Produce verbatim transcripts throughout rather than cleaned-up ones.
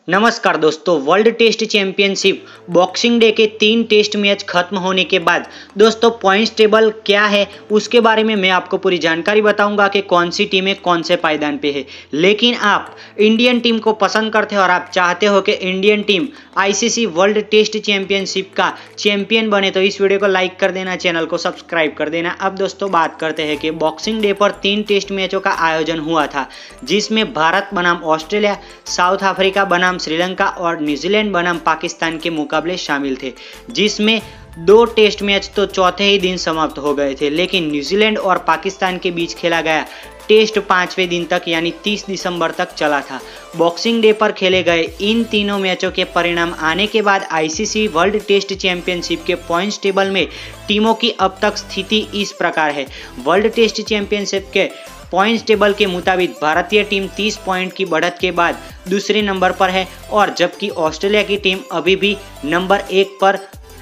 नमस्कार दोस्तों, world test championship boxing day के तीन टेस्ट मैच खत्म होने के बाद दोस्तों पॉइंट्स टेबल क्या है उसके बारे में मैं आपको पूरी जानकारी बताऊंगा कि कौन सी टीमें कौन से पायदान पे है। लेकिन आप इंडियन टीम को पसंद करते हो और आप चाहते हो कि Indian team ICC world test championship का चैंपियन बने तो इस वीडियो को लाइक कर देना, चैनल को सब्सक्राइब कर देना। अब दोस्तों बात करते हैं कि बॉक्सिंग डे पर तीन टेस्ट मैचों का आयोजन हुआ था, जिसमें भारत बनाम ऑस्ट्रेलिया, साउथ अफ्रीका बनाम श्रीलंका और न्यूजीलैंड बनाम पाकिस्तान के मुकाबले शामिल थे, जिसमें दो टेस्ट मैच तो चौथे ही दिन समाप्त हो गए थे। लेकिन न्यूजीलैंड और पाकिस्तान के बीच खेला गया टेस्ट पांचवें दिन तक यानी तीस दिसंबर तक चला था। बॉक्सिंग डे पर खेले गए इन तीनों मैचों के परिणाम आने के बाद आईसीसी वर्ल्ड टेस्ट चैंपियनशिप के पॉइंट्स टेबल में टीमों की अब तक स्थिति इस प्रकार है। वर्ल्ड टेस्ट चैंपियनशिप के पॉइंट्स टेबल के मुताबिक भारतीय टीम तीस पॉइंट की बढ़त के बाद दूसरे नंबर पर है, और जबकि ऑस्ट्रेलिया की टीम अभी भी नंबर एक पर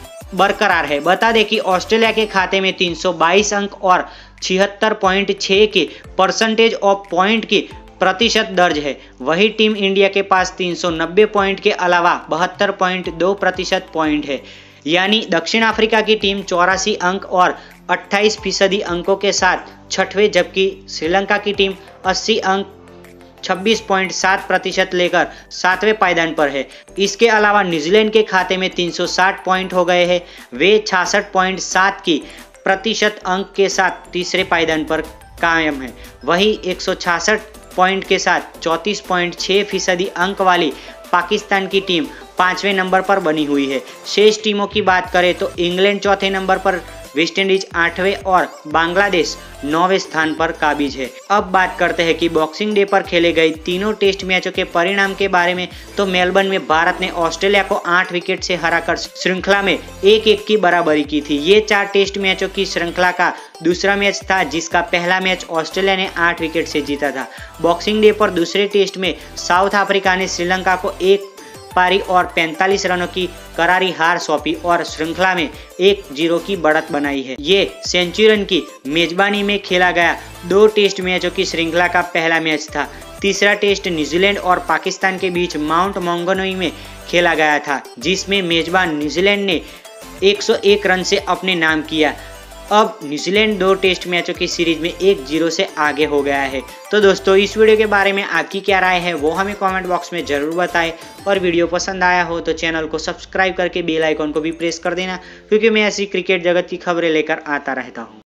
बरकरार है। बता दें कि ऑस्ट्रेलिया के खाते में तीन सौ बाईस अंक और छिहत्तर पॉइंट छह के परसेंटेज ऑफ पॉइंट की प्रतिशत दर्ज है। वही टीम इंडिया के पास तीन सौ नब्बे पॉइंट के अलावा बहत्तर पॉइंट दो प्रतिशत पॉइंट है। यानी दक्षिण अफ्रीका की टीम चौरासी अंक और अट्ठाईस फीसदी अंकों के साथ छठवें, जबकि श्रीलंका की टीम अस्सी अंक छब्बीस पॉइंट सात प्रतिशत लेकर सातवें पायदान पर है। इसके अलावा न्यूजीलैंड के खाते में तीन सौ साठ पॉइंट हो गए हैं। वे छियासठ पॉइंट सात की प्रतिशत अंक के साथ तीसरे पायदान पर कायम है। वही एक सौ छियासठ पॉइंट के साथ चौंतीस पॉइंट छह फीसदी अंक वाली पाकिस्तान की टीम पांचवें नंबर पर बनी हुई है। शेष टीमों की बात करें तो इंग्लैंड चौथे नंबर पर, वेस्टइंडीज आठवें और बांग्लादेश नौवें स्थान पर काबिज है। अब बात करते हैं कि बॉक्सिंग डे पर खेले गए तीनों टेस्ट मैचों के परिणाम के बारे में। तो मेलबर्न में भारत ने ऑस्ट्रेलिया को आठ विकेट से हराकर श्रृंखला में एक एक की बराबरी की थी। ये चार टेस्ट मैचों की श्रृंखला का दूसरा मैच था, जिसका पहला मैच ऑस्ट्रेलिया ने आठ विकेट से जीता था। बॉक्सिंग डे पर दूसरे टेस्ट में साउथ अफ्रीका ने श्रीलंका को एक पारी और पैंतालीस रनों की करारी हार सौंपी और श्रृंखला में एक जीरो की बढ़त बनाई है। ये सेंचुरियन की मेजबानी में खेला गया दो टेस्ट मैचों की श्रृंखला का पहला मैच था। तीसरा टेस्ट न्यूजीलैंड और पाकिस्तान के बीच माउंट मॉन्गनोई में खेला गया था, जिसमें मेजबान न्यूजीलैंड ने एक सौ एक रन से अपने नाम किया। अब न्यूजीलैंड दो टेस्ट मैचों की सीरीज में एक जीरो से आगे हो गया है। तो दोस्तों इस वीडियो के बारे में आपकी क्या राय है वो हमें कमेंट बॉक्स में जरूर बताएं, और वीडियो पसंद आया हो तो चैनल को सब्सक्राइब करके बेल आइकॉन को भी प्रेस कर देना, क्योंकि मैं ऐसी क्रिकेट जगत की खबरें लेकर आता रहता हूं।